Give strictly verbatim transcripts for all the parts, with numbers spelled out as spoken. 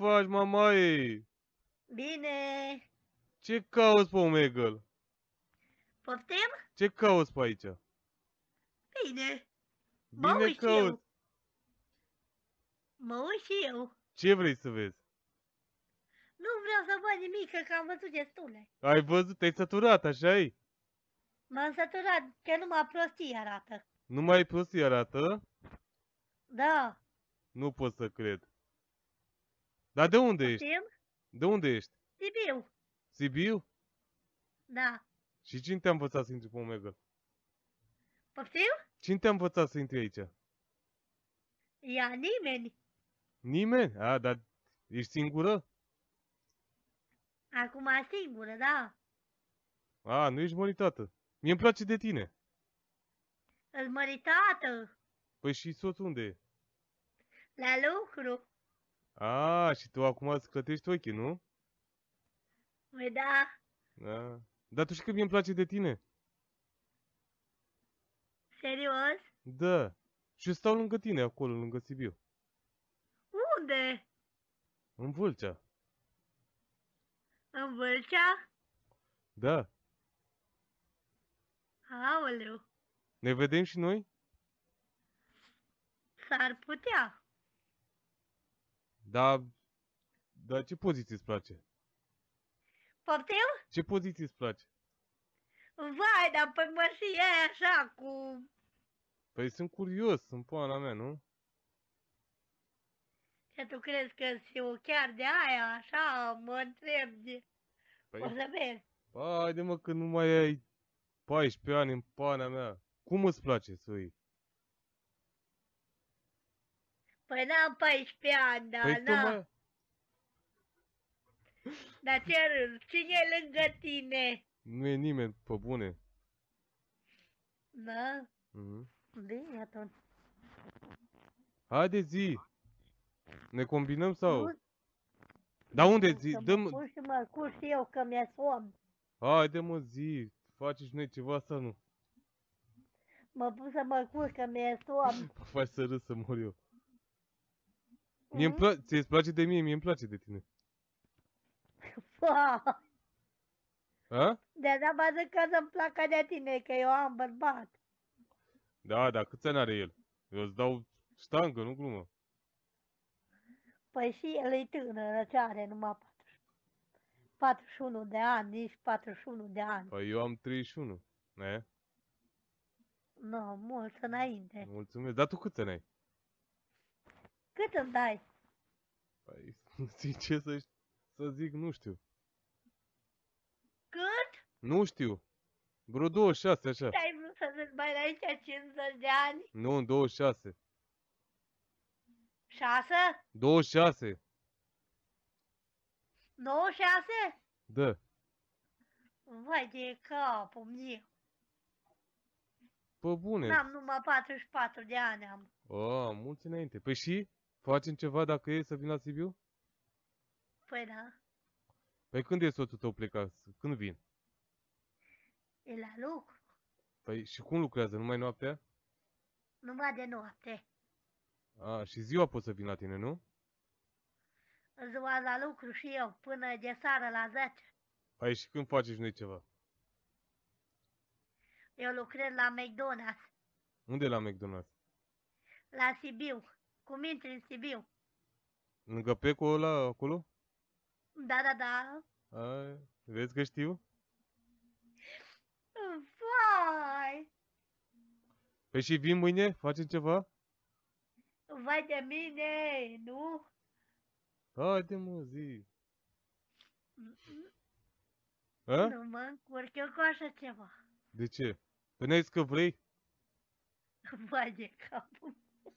faci, mamaie? Bine. Ce cauți pe Omegle? Poftim? Ce cauți pe aici? Bine. Mă Bine uit și eu. cauți. Mă uit și eu. Ce vrei să vezi? Nu vreau să văd nimic, că am văzut destule. Ai văzut? Te-ai săturat, așa-i? M-am săturat, că numai prostii arată. Nu mai prostii arată? Da. Nu pot să cred. Dar de unde ești? Poftim? De unde ești? Sibiu. Sibiu? Da. Și cine te-a învățat să intri pe Omegle? Poftim? Cine te-a învățat să intri aici? Ia nimeni. Nimeni? A, dar ești singură? Acum singură, da. A, nu ești măritată. Mie îmi place de tine. Îl măritată. Păi și soțul unde e? La lucru. A, și tu acum îți clătești ochii, nu? Păi da. A. Dar tu știi că mie îmi place de tine? Serios? Da. Și eu stau lângă tine, acolo, lângă Sibiu. Unde? În Vâlcea. În Vâlcea? Da. Aoleu. Ne vedem și noi? S-ar putea. Da. Dar ce poziție îți place? Poftim? Ce poziție îți place? Vai, dar pe mășie e așa cu... Păi sunt curios, sunt pana mea, nu? Ce tu crezi că eu chiar de aia, așa, mă întreb de... Păi, O să vezi. haide mă că nu mai ai paisprezece ani în pana mea. Cum îți place să iei? Păi n-am paisprezece ani, dar Păi na. tocmai... Dar ce râzi? Cine e lângă tine? Nu e nimeni, pe bune. Da? Mhm. Bine atunci. Haide zi! Ne combinăm sau? Nu, Dar unde zi? să mă Dăm... pun și mă culc și eu că mi-e somn. Haide mă zi! Faci și noi ceva sau nu? Mă pun să mă culc că mi-e somn. Faci să râs să mor eu. Mie îmi Mm? place, ți-ți place de mie, mie îmi place de tine. Fa. A? De-aia mă zic că să-mi placă de tine, că eu am bărbat. Da, da, câți ani are el? Eu îți dau ștangă, nu glumă. Păi și el e tânăr, ce are numai patruzeci și unu de ani, nici patruzeci și unu de ani. Păi eu am treizeci și unu. Ne? Nu, mult înainte. Mulțumesc. Dar tu câți ani ai? Cât îmi dai? Păi, sincer să, să zic, nu știu. Cât? Nu știu. Vreo douăzeci și șase, așa. Ai vrut să zici mai înainte cincizeci de ani? Nu, în douăzeci și șase. șase? douăzeci și șase. nouăzeci și șase? Da. Vai de capul meu. Pe bune. N-am numai patruzeci și patru de ani am. A, mulți înainte. Păi și? Facem ceva dacă e să vin la Sibiu? Păi da, Păi când e soțul tău plecat? Când vin? e la lucru. Păi și cum lucrează? Numai noaptea? Numai de noapte. A, și ziua pot să vin la tine, nu? Ziua la lucru și eu, până de seară la zece. Păi și când faceți noi ceva? Eu lucrez la McDonald's, Unde e la McDonald's? la Sibiu. Cum intri în Sibiu? Lângă Peco ăla acolo? Da, da, da. A, vezi că știu? Vai! Păi și vin mâine? Facem ceva? Vai de mine, nu? Haide mă, zi. Mm-mm. A? Nu mă încurc eu cu așa ceva. De ce? Păi n-ai zis că vrei? Vai de capul.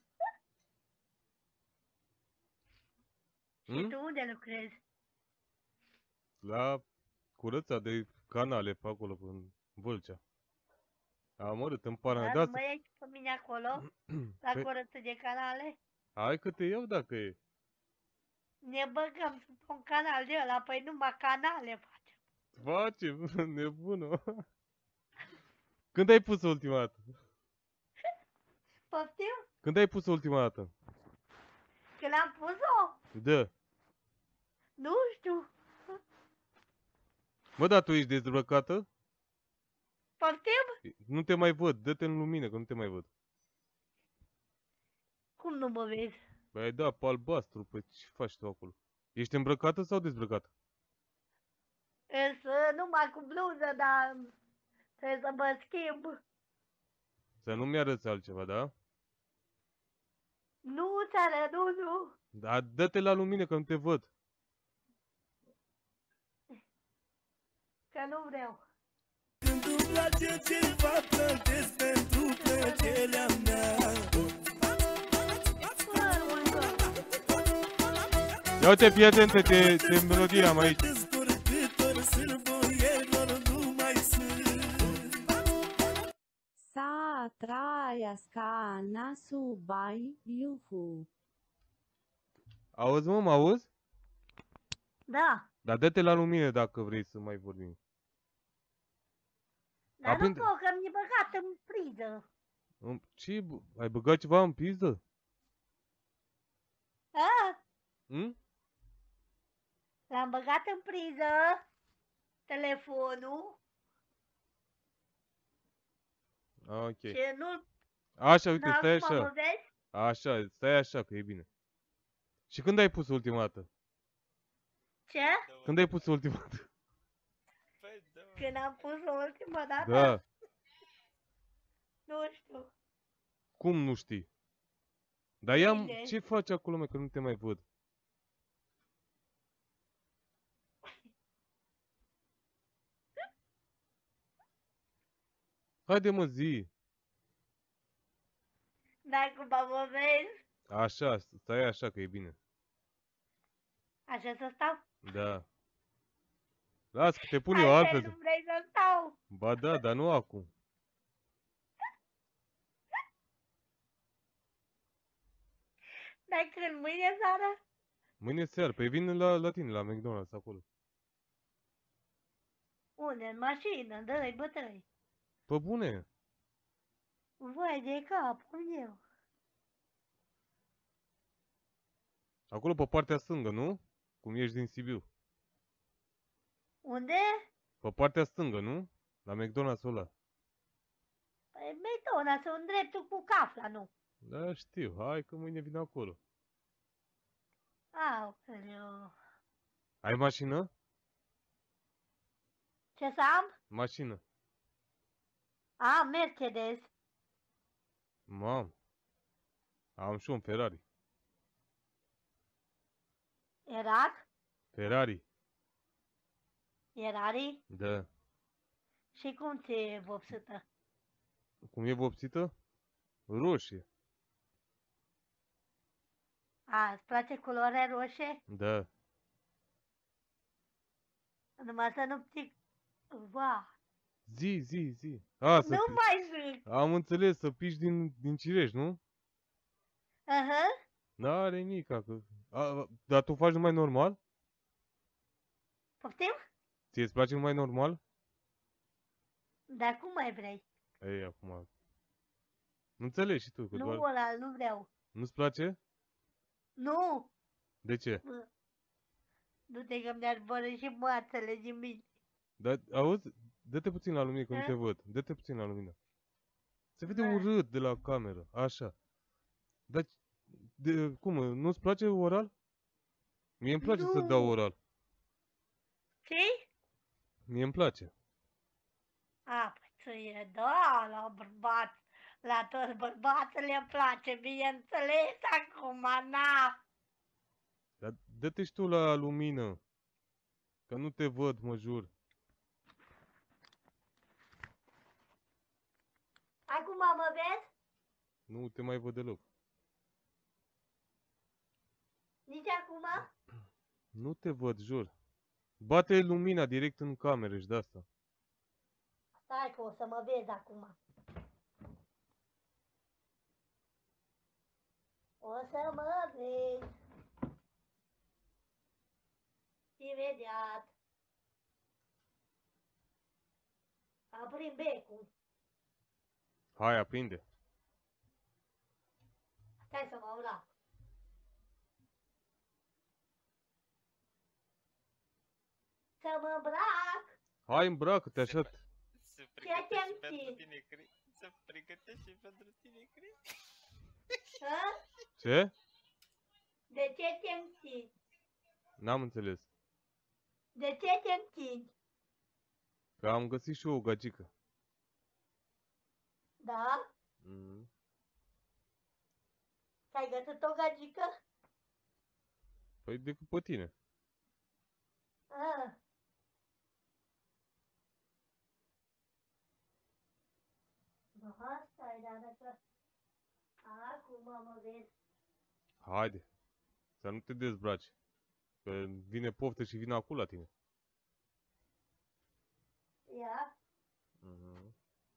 Și Hmm? tu unde lucrezi? La curăța de canale pe acolo, în Vâlcea. Am urât în pana. Da, Da, nu să... mă iei pe mine acolo, la Păi, curăță de canale? hai că te iau dacă e. Ne băgăm pe un canal de ăla, păi numai canale facem. Facem, nebună. Când ai pus ultima dată? Poftim? Când ai pus ultima dată? Când am pus-o? Da. Nu știu. Mă, dar tu ești dezbrăcată? Poftim? Nu te mai văd, dă-te în lumină, că nu te mai văd. Cum nu mă vezi? Băi, da, pe albastru, păi ce faci tu acolo? Ești îmbrăcată sau dezbrăcată? Însă numai cu bluză, dar trebuie să mă schimb. Să nu-mi arăți altceva, da? Nu, țară, nu, nu. Da, dă-te la lumină, că nu te văd. Că nu vreau. Când îmi place ceva, plătesc pentru plăcerea mea. Ia uite, fii atent, te, te melodie am aici. Descurcător, sârboieror, nu mai sunt. Să trăiască nasul bai, iuhu. Auzi, mă, mă auzi? Da. Dar dă-te la lumină dacă vrei să mai vorbim. Dar Aprinde- nu pot, că mi-e băgat în priză. În- Ce, bă? Ai băgat ceva în pizdă? A? Hm? L-am băgat în priză. Telefonul. Ok. Și nu... Așa, uite, Dar stai acum mă așa. vezi? Așa, stai așa, că e bine. Și când ai pus ultima dată? Ce? Când ai pus ultima dată? Când am pus-o ultima dată? Da. Nu știu. Cum nu știi? Dar ia, Bine. ce faci acolo, mă, că nu te mai văd? Haide, mă, zi. Dar cum mă vezi? Așa, stai așa, că e bine. Așa să stau? Da. Las că te pun Hai eu că altfel. nu vrei să stau. Ba da, dar nu acum. Dar când? Mâine seara? Mâine seară, pe vin la, la tine, la McDonald's, acolo. Unde? În mașină, dă-i bătrâni. Pe bune. Vai de capul meu. Acolo pe partea stângă, nu? Cum ești din Sibiu. Unde? Pe partea stângă, nu? La McDonald's ăla. Păi betona, sunt dreptul cu cafla, nu? Da, știu. Hai că mâine vin acolo. Aoleu. Ai mașină? Ce să am? Mașină. Am Mercedes. Mam. Am și un Ferrari. Erac? Ferrari. Erari? Da. Și cum ți-e vopsită? Cum e vopsită? Roșie. A, îți place culoarea roșie? Da. Numai să nu ți... Va, Zi, zi, zi. A, să nu pi- mai zic. Am înțeles, să piși din, din cireș, nu? Aha. N-are nici, că... A, dar tu faci numai normal? Poftim? Ție îți place numai normal? Dar cum mai vrei? Ei, acum... Nu înțelegi și tu, că Nu doar... ăla, nu vreau. Nu-ți place? Nu! De ce? Bă, du-te că mi-ar bără și moațele din mine. Dar, auzi, dă-te puțin la lumină, că nu A? te văd. Dă-te puțin la lumină. Se vede Da. urât de la cameră, așa. Dar, de, cum, nu-ți place oral? Mie îmi place să Nu. dau oral. Ce? Mie îmi place. A, păi ție, da, la bărbați. La toți bărbații le place, bineînțeles, acum, na. Dar dă-te și tu la lumină. Că nu te văd, mă jur. Acum mă vezi? Nu te mai văd deloc. Nici acum? Nu te văd, jur. Bate lumina direct în cameră și de asta. Stai că o să mă vezi acum. O să mă vezi. Imediat. Aprin becul. Hai, aprinde. Stai să mă urla. Să mă îmbrac. Hai, îmbracă-te așa. Se te-am pregătește pentru zis? tine, Cri. Se pregătește pentru tine, Cri. Hă? Ce? De ce te întinzi? N-am înțeles. De ce te întinzi? Că am găsit și eu o gagică. Da? Mm. Ai găsit o gagică? Păi decât pe tine. Ah. Nu, asta e, dar că... Acum mă vezi. Haide. Să nu te dezbraci. Că vine poftă și vine acolo la tine. Ia. Mhm.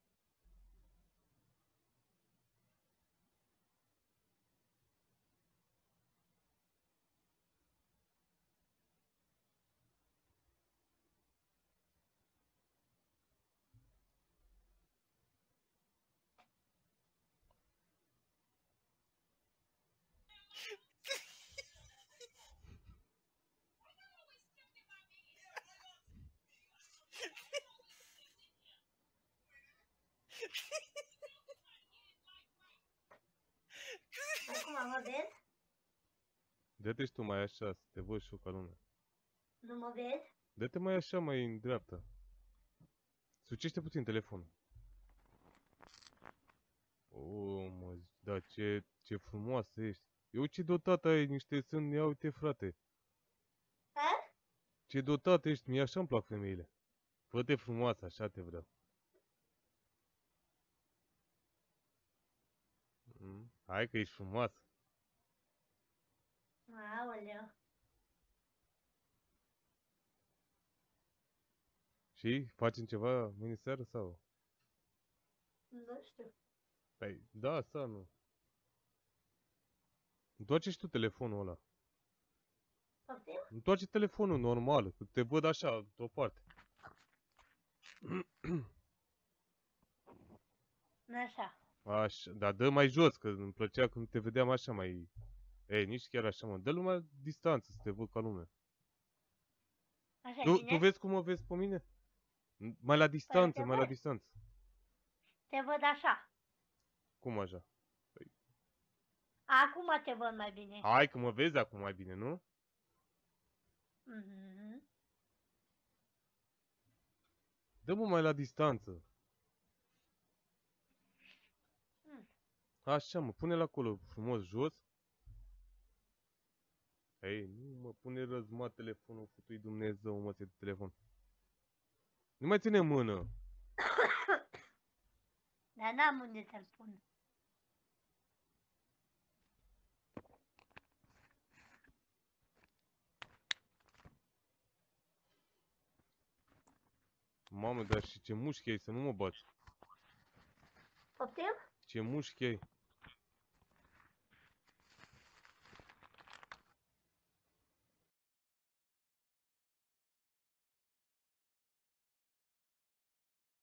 Acum mă vezi? Dă-te și tu mai așa, să te văd și eu ca lumea. Nu mă vezi? Dă-te mai așa, mai în dreapta. Sucește puțin telefonul. O, mă, da, ce, ce frumoasă ești. Eu ce dotată ai niște sân, ia uite, frate. Ha? Ce dotată ești, mie așa îmi plac femeile. Fă-te frumoasă, așa te vreau. Mm? Hai că ești frumoasă. Aoleu. Și facem ceva mâine seară sau? Nu știu. Păi, da, sau nu? Întoarce și tu telefonul ăla. Poftim? Întoarce telefonul normal, că te văd așa, într-o parte. Așa. Așa, dar dă mai jos, că îmi plăcea când te vedeam așa mai... Ei, nici chiar așa, mă. Dă lumea distanță, să te văd ca lume. Așa Tu, bine? tu vezi cum mă vezi pe mine? Mai la distanță, te mai la văd. distanță. Te văd așa. Cum așa? Acum te văd mai bine. Hai că mă vezi acum mai bine, nu? Mhm. Dă-mă mai la distanță. Mm. Așa, mă, pune-l acolo frumos jos. Ei, nu mă pune răzmat telefonul, futui Dumnezeu, mă, ți telefon. Nu mai ține în mână. Dar n-am unde să-l pun. Mamă, dar și ce mușchi ai, să nu mă bați. Poftim? Ce mușchi ai.